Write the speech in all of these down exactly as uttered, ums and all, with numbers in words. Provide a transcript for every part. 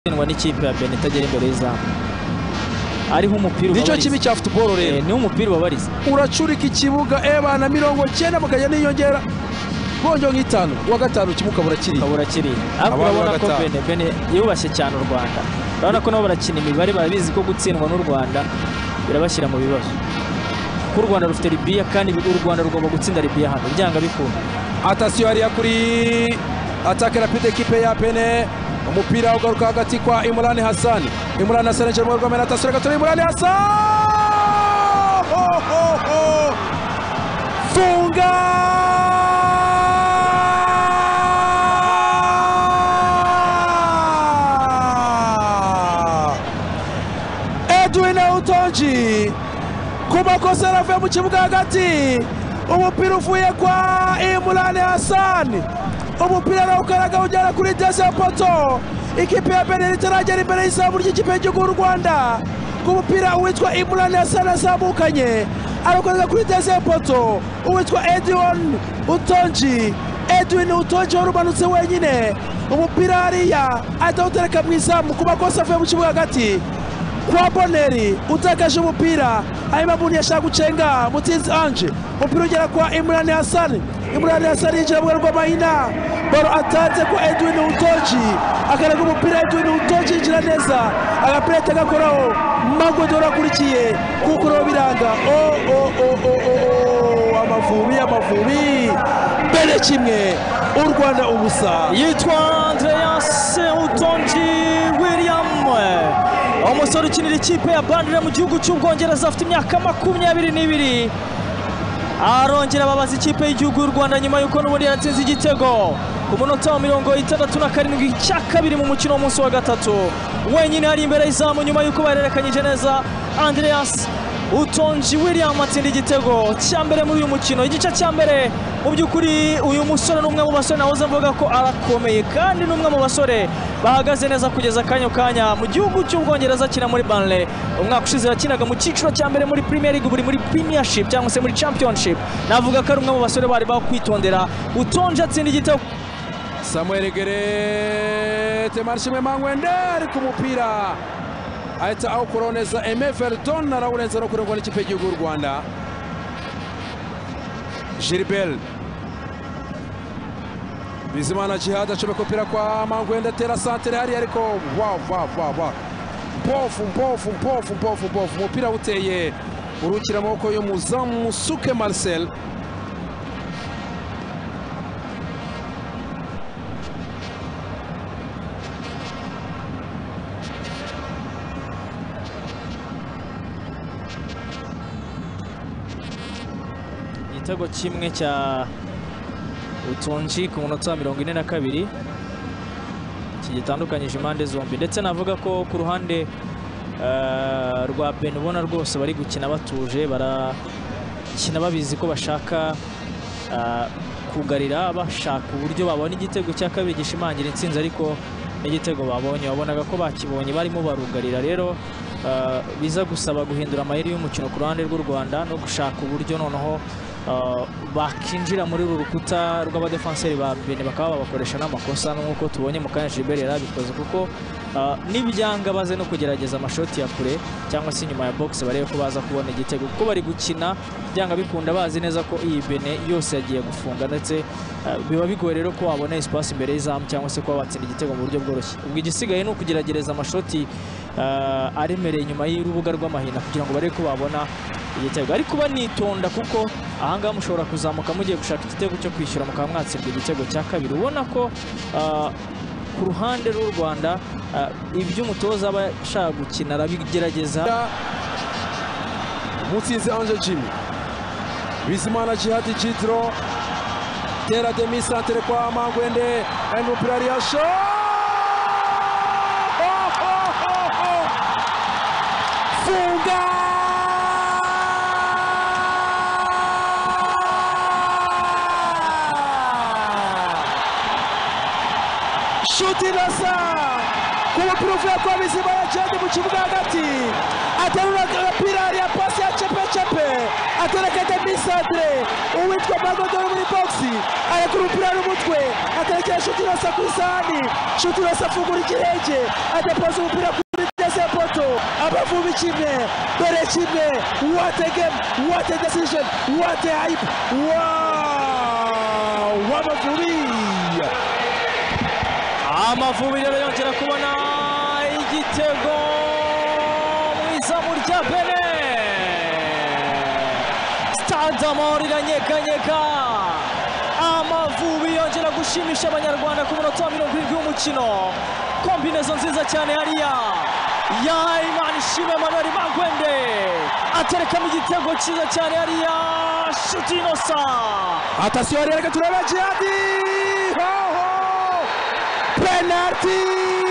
gutsindwa n'ikipe ya Benin itagera imbere y'izamu ariho umupira nicyo kibi cya football rero ni umupira ubabariza uracurika ikibuga eba na mirongo cyenda mukajya niyongera bonjo nk'itanu wa gatanu kimuka burakiri burakiri ariko urabona ko Benin Benin yubashye cyane u Rwanda urabona ko nabo barakina imibare barabizi ko gutsindwa n'u Rwanda birabashyira mu bibazo ku Rwanda rufite Libya kandi u Rwanda rugomba gutsinda Libya hano byanga bikunda. Attention hariya kuri attaque rapide equipe ya Benin umupira ugaruka hagati kwa Imran Hassan Imran Hassan je mu rwamena attention gato Imran Hassan ho ho ho funga Edwin Utonji kumakosa yaravuye mu kibuga hagati umupira uvuye kwa Imran Hassan umupira arawukaraga ujyana kuri deuxième poto ikipe ya Benin itaragera imbere y'izamu ry'ikipe y'igihugu y'u Rwanda ku mupira uwitwa Imran Hassan azamukanye arawukaraga kuri deuxième poto uwitwa Edwin Utonji Edwin Utonji warumanutse wenyine umupira hariya atawutereka mu izamu ku makosa avuye mu kibuga hagati kwa Boneri utakaje umupira hanyuma Buni yashaka gucenga Mutsinzi Ange umupira ugera kwa Imran Hassan Imran Hassan yinjira mu rw'amahina baro atanze kwa Edwin Utonji akaraga umupira Edwin Utonji yinjira neza agapira tagakoraho Mago dora akurikiye kuko ro biranga o o o o o amavubi amavubi Benin kimwe u Rwanda ubusa yitwa Andreas Utonji William umusore ukinira ikipe ya Bandire mu gihugu cy'Ubwongereza afite imyaka makumyabiri n'ibiri arongera babaza ikipe y'igihugu y'u Rwanda nyuma yuko n'ubundi yatsinze igitego ku munota wa mirongo itandatu na karindwi cya kabiri mu mukino w'umunsi wa gatatu wenyine ari imbere y'izamu nyuma yuko barerekanyije neza Andreas Utonji William atsinda igitego cya mbere muri uyu mukino igice cya mbere mu by'ukuri uyu musore n'umwe mu basore nahoze mvuga ko arakomeye kandi n'umwe mu basore bahagaze neza kugeza kanyo kanya mu gihugu cy'Ubwongereza akina muri Burnley umwaka ushize yakinaga mu cyiciro cya mbere muri Premier League buri muri Premiership cyangwa se muri Championship navuga ko ari umwe mu basore bari bakwitondera Utonji atsinda igitego Samuel Gerete Marshime Mangwende ari ku mupira ahita awukoroneza Aime Verdon arawurenza no kurengwa n'ikipe y'igihugu y'u Rwanda Gilbert Bizimana Jihad acomeka umupira kwa Mangwende atera santere hari ariko wa wa wa wa mpofu mpofu mpofu mpofu mpofu umupira uteye urukira amaboko y'umuzamu Musuke Marcel igitego kimwe cya Utonji ku munota wa mirongo ine na kabiri gitandukanyije impande zombi ndetse navuga ko ku ruhande rwa Benin ubona rwose bari gukina batuje barakina babizi ko bashaka kugarira bashaka uburyo babona igitego cya kabiri gishimangira intsinzi ariko n'igitego babonye wabonaga ko bakibonye barimo barugarira rero biza gusaba guhindura amayeri y'umukino ku ruhande rw'u Rwanda no gushaka uburyo noneho bakinjira muri uru rukuta rw'abadefanseri ba Benin bakaba babakoresha n'amakosa nk'uko tubonye mu kanya Gilbert yarabikoze kuko n'ibyanga baze no kugerageza amashoti ya kure cyangwa se inyuma ya box barebe ko baza kubona igitego kuko bari gukina byanga bikunda bazi neza ko iyi Benin yose yagiye gufunga ndetse biba bigoye rero ko wabona espace imbere y'izamu cyangwa se ko watsinda igitego mu buryo bworoshye ubwo igisigaye ni ukugerageza amashoti aremereye inyuma y'urubuga rw'amahina kugira ngo barebe ko babona igitego ariko banitonda kuko ahangaha mushobora kuzamuka mugiye gushaka igitego cyo kwishyura mukaba mwatsindwa igitego cya kabiri ubona ko ku ruhande rw'u Rwanda ibyo umutoza aba ashaka gukina arabigerageza Mutsinzi Ange Jimmy Bizimana Jihad Jidro tera demi centre kwa Mangwende umupira ari yasho funga Shuti Nasa ku mupira uvuye kwa Bizimana Djihad mu kibuga hagati aterura agapira ya pasi ya cepe cepe atereka Demisadre uwitwa Magodoro muri boxi arekura umupira n'umutwe aterekera shuti Rosa ku isahani shuti Rosa afungura ikirenge adepoza umupira kuri deuxième poto Amavubi kimwe Bere kimwe. What a game, what a decision, what a hype. Wow, Amavubi Amavubi rero yongera kubona igitego mu izamu rya Bene. Stade Amahoro iranyeganyega. Amavubi yongera gushimisha abanyarwanda ku munota wa mirongo irindwi w'umukino. Kombinezo nziza cyane hariya ya Imanishimwe Emmanuel Mangwende aterekamo igitego cyiza cyane hariya shuti inosa. Attention hariya reka turebe Djihad. Penalty!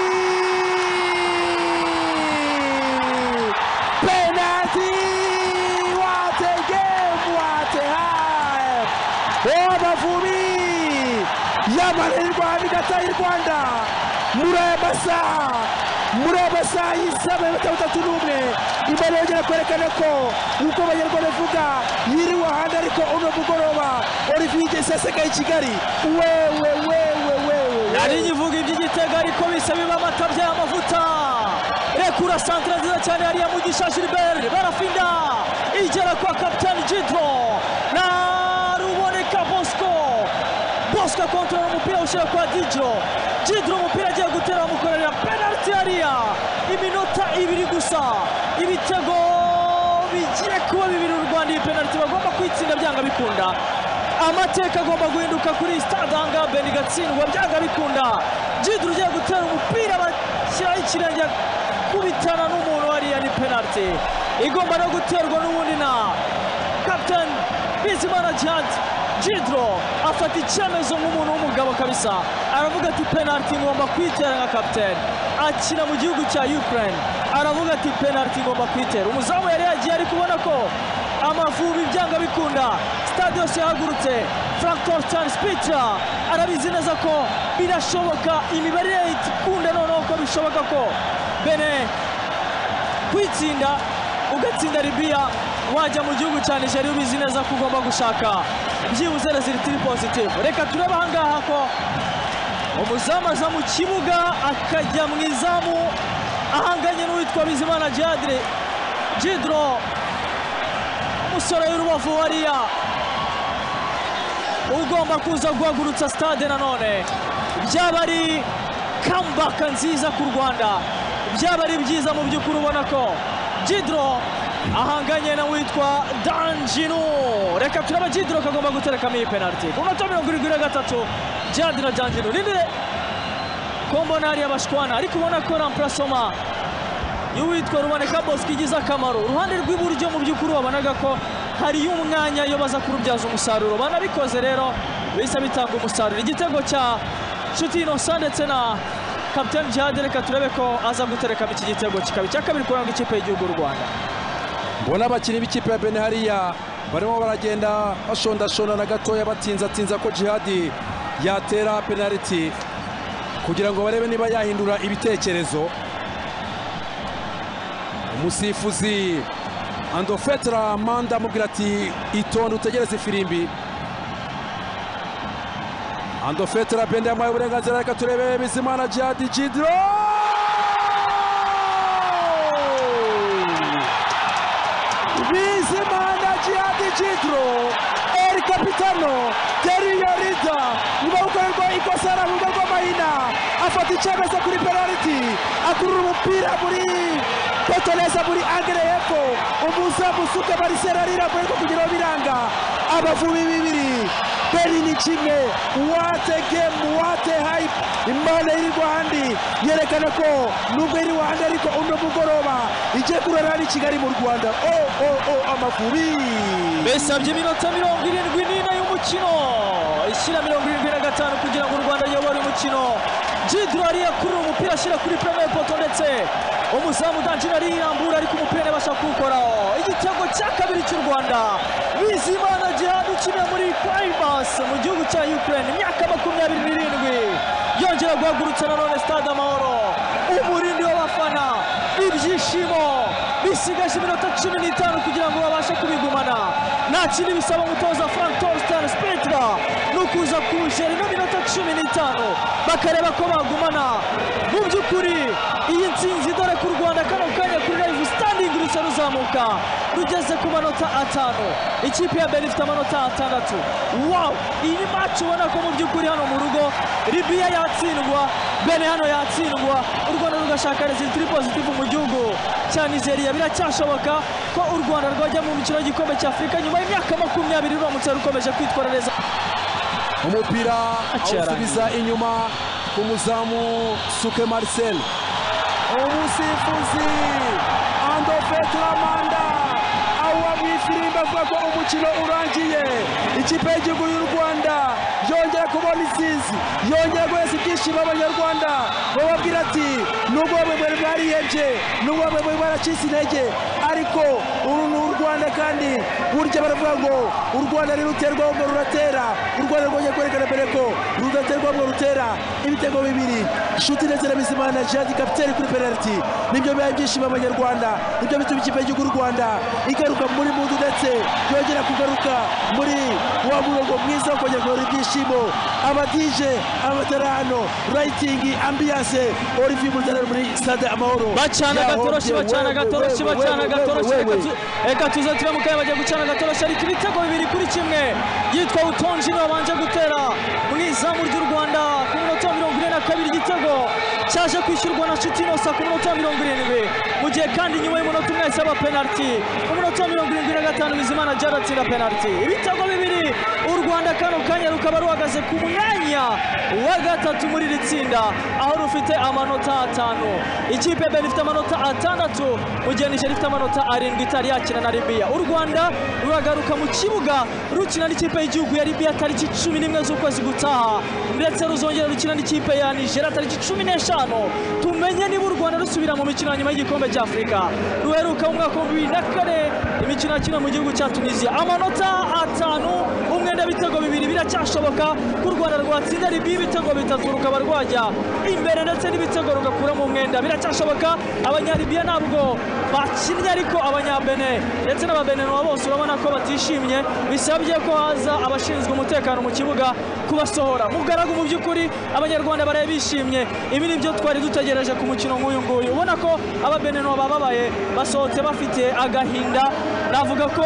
Penalty! What a game! What a hype! Amavubi y'amarerwa hagati y'u Rwanda muri aya masaha muri aya masaha y'isaba y'amatatu atatu n'umwe imbere yongera kwerekana ko uko abanyarwanda bavuga yiriwe ahandi ariko uno mugoroba Olivier Seseka i Kigali wewe wewe wewe yari nyivuga iby'igitego ariko bisa biba amatabya y'amavuta. Rekura santre nziza cyane hariya Mugisha Gilbert barafinda igera kwa kapitani Djidro na Ruboneka Bosco. Bosco kontrola umupira ushyira kwa Djidro. Djidro umupira agiye gutera bamukorera penalty hariya iminota ibiri gusa ibitego bigiye kuba bibiri u Rwanda. Iyi penalty bagomba kwitsinda byanga bikunda. Amateka agomba guhinduka kuri Stade Anga Beni gatsindwa byanga bikunda. Djidro ugiye gutera umupira bashyiraho ikirenge kubitana n'umuntu hariya ni penalty igomba no guterwa n'ubundi na Captain Bizimana Djihad. Djidro afata icyemezo nk'umuntu w'umugabo kabisa aravuga ati penalty ngomba kwitera nka captain akina mu gihugu cya Ukraine aravuga ati penalty ngomba kwitera. Umuzamu yari yagiye ari kubona ko Amavubi byanga bikunda stade yose yahagurutse. Frank Torsten Spitzer arabizi neza ko birashoboka imibare ikunda noneho ko bishoboka ko Bene kwitsinda ugatsinda Libya wajya mu gihugu cya Nigeria ubizi neza ko ugomba gushaka byibuze resultat positive. Reka turebe ahangaha ko umuzamu aza mu kibuga akajya mu izamu ahanganye n'uwitwa Bizimana Djihad. Djidro umusore w'Urubavu hariya ugomba kuza guhagurutsa stade nanone. Byaba ari comeback nziza ku Rwanda, byaba ari byiza mu by'ukuri ubona ko Djidro ahanganye na witwa Danjinu. Reka turaba Djidro kagomba guterekamo iyi penalty ku munota mirongo irindwi na gatatu. Djihad na Danjinu ninde kombo nari abashwana ariko ubona ko remplacement y'uwitwa Ruboneka Bosco igize akamaro. Uruhande rw'iburyo mu by'ukuri wabonaga ko hari umwanya yo baza kurubyaza umusaruro banabikoze rero bisa bitanga umusaruro. Igitego cya Nshuti Innocent ndetse na Captain Djihad reka turebe ko aza guterekamo iki gitego kikaba icya kabiri kuranga ikipe y'igihugu y'u Rwanda. Mbona abakinnyi b'ikipe ya Bene hariya barimo baragenda bashondashondana gatoya batinzatinza ko Djihad yatera penalty kugira ngo barebe niba yahindura ibitekerezo. Umusifuzi Andofetra Manda amubwira ati itonde utegereze ifirimbi. Andofetra Bende yamuhaye uburenganzira reka turebe Bizimana Djihad. Djidro Bizimana Djihad Djidro El Capitano Teriyo Rida nyuma gukorerwa ikosa aravuga ko Mahina afata icyemezo kuri penalty akurura umupira muri Petoneza muri angere hepfo umuzamu Suka Marcel arira ariko kugira biranga. Amavubi bibiri Beni ni kimwe. What a game, what a hype. Imana iri Rwanda yerekana ko nubwo iri Rwanda ariko uno mugoroba igiye kurara ari Kigali mu Rwanda. Oh oh oh Amavubi besabye iminota mirongo irindwi n'ine y'umukino ishyira mirongo irindwi na gatanu kugira ngo u Rwanda yobore umukino. Djidro ariya kuri umupira ashyira kuri premier poto ndetse umuzamu Danjina arirambura ariko umupira ntibasha kuwukoraho. Igitego cya kabiri cy'u Rwanda. Bizimana Djihad ukina muri Krybas mu gihugu cya Ukraine imyaka makumyabiri n'irindwi yongera guhagurutsa nanone Stade Amahoro umurindi w'abafana, ibyishimo bisigaje iminota cumi n'itanu kugira ngo babashe kubigumana. Nta kindi bisaba umutoza Frank Torsten Spitler no kuza kuwujera ino minota cumi n'itanu bakareba ko bagumana. Mu by'ukuri iyi ntsinzi, dore ku Rwanda kano kanya kuri live standing rusa ruzamuka rugeze ku manota atanu, ikipe ya Benin ifite amanota atandatu. Wow, iyi ni match ubona ko mu by'ukuri hano mu rugo Libya yatsindwa, Benin hano yatsindwa, u Rwanda rugashaka result positive mu gihugu cya Nigeria. Biracyashoboka ko u Rwanda rwajya mu mikino y'igikombe cya Afurika nyuma y'imyaka makumyabiri ruramutse rukomeje kwitwara neza. Umupira awusubiza inyuma ku muzamu Suke Marcel, umusifuzi Ando Petramanda awa mwifirimba avuga ko umukino urangiye. Ikipe y'igihugu y'u Rwanda yongera kubona intsinzi, yongera guheza ibyishimo abanyarwanda, bababwira ati nubwo bamwe mwari mwarihebye, nubwo bamwe mwari mwaracitse intege, ariko uru ni u Rwanda kandi burya baravuga ngo u Rwanda niruterwaho ngo ruratera. U Rwanda rwongeye kwerekana mbere ko rudaterwaho ngo rutera. Ibitego bibiri, Nshuti ndetse na Bizimana Djihad kapiteni kuri penalty, nibyo bibaye ibyishimo abanyarwanda, nibyo bituma ikipe y'igihugu y'u Rwanda igaruka muri mudu ndetse yongera kugaruka muri wa murongo mwiza wo kongera kugarura ibyishimo. Abadije, amaterano, writing, ambiance, Olivier Muzarara muri stade Amahoro bacana gatoroshi, bacana gatoroshi, bacana gatoroshi. Reka tuze tube mu kanya bajya gucana gatoroshi, ariko ibitego bibiri kuri kimwe. Yitwa Utonji niwe wabanje gutera mu izamu ry'u Rwanda ku minota mirongo ine na kabiri, igitego cyaje kwishyurwa na Nshuti Innocent ku minota mirongo irindwi, mu gihe kandi nyuma y'umunota umwe yasaba penalty ku minota mirongo irindwi na gatanu Bizimana Djihad atsinda penalty. Ibitego bibiri, u Rwanda kano kanya rukaba ruhagaze ku mwanya wa gatatu muri iri tsinda aho rufite amanota atanu. Ikipe ya Benin ifite amanota atandatu, mu gihe Nigeria ifite amanota arindwi itari yakina na Libya. U Rwanda ruragaruka mu kibuga rukina n'ikipe y'igihugu ya Libya tariki cumi n'imwe z'ukwezi gutaha, ndetse ruzongera rukina n'ikipe ya Nigeria tariki cumi n'eshanu. Tumenye niba u Rwanda rusubira mu mikino nyuma y'igikombe cya Afurika ruheruka mu mwaka wa bibiri na kane, imikino yakinwe mu gihugu cya Tunisia. Amanota atanu, umwenda w'ibitego bibiri, biracyashoboka ko u Rwanda rwatsinda Libya ibitego bitatu rukaba rwajya imbere ndetse n'ibitego rugakuramo umwenda. Biracyashoboka, abanyalibiya ntabwo bakinnye, ariko abanyabene ndetse n'ababenenwa bose urabona ko batishimye, bisabye ko haza abashinzwe umutekano mu kibuga kubasohora. Mugaragu mu by'ukuri abanyarwanda baraye bishimye, ibi ni byo twari dutegereje ku mukino nk'uyu nguyu. Ubona ko ababenenwa bababaye, basohotse bafite agahinda. Navuga ko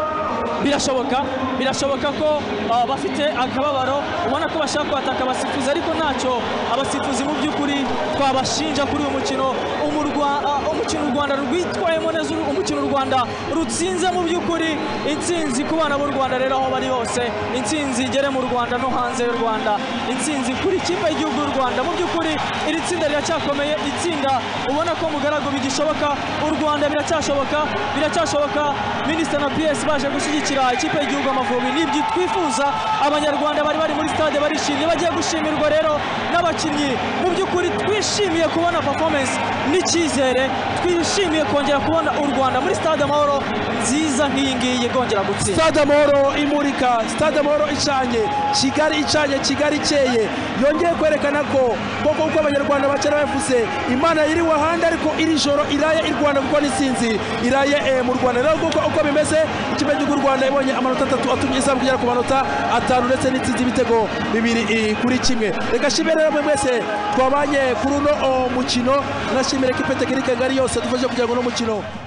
birashoboka birashoboka ko uh, bafite akababaro, ubona ko bashaka kwataka abasifuzi, ariko ntacyo abasifuzi mu by'ukuri twabashinja kuri uyu mukino. Umurwa uh, umukino u Rwanda rwitwayemo neza, umukino u Rwanda rutsinze mu by'ukuri. Intsinzi ku bana b'u Rwanda rero aho bari hose, intsinzi igere mu Rwanda no hanze y'u Rwanda, intsinzi kuri ikipe y'igihugu y'u Rwanda. Mu by'ukuri iri tsinda riracyakomeye, itsinda ubona ko mugaragu bigishoboka, u Rwanda biracyashoboka, biracyashoboka. Minisitiri na P S baje gushyigikira ikipe y'igihugu Amavubi, nibyo twifuza. Abanyarwanda bari bari muri stade barishimye, bagiye gushimirwa rero n'abakinnyi. Mu by'ukuri twishimiye kubona performance n'icyizere, twishimiye kongera kubona u Rwanda muri stade Amahoro nziza nk'iyi ngiyi gongera gutsinda. Stade Amahoro imurika, stade Amahoro icanye, Kigali icanye, Kigali ikeye, yongeye kwerekana ko koko uko abanyarwanda bacana bavuze Imana iri wahandi, ariko iri joro iraye i Rwanda kuko n'intsinzi iraye eh, mu Rwanda. Rero kuko uko bimeze, ikipe y'u Rwanda ibonye amanota atatu atumye izamu kugera ku manota atanu ndetse n'intsinzi ibitego bibiri kuri kimwe. Reka shimire rero mwe mwese twabanye kuri uno mukino, nashimire kipe tekinike ngari yose dufashe kugira ngo no mukino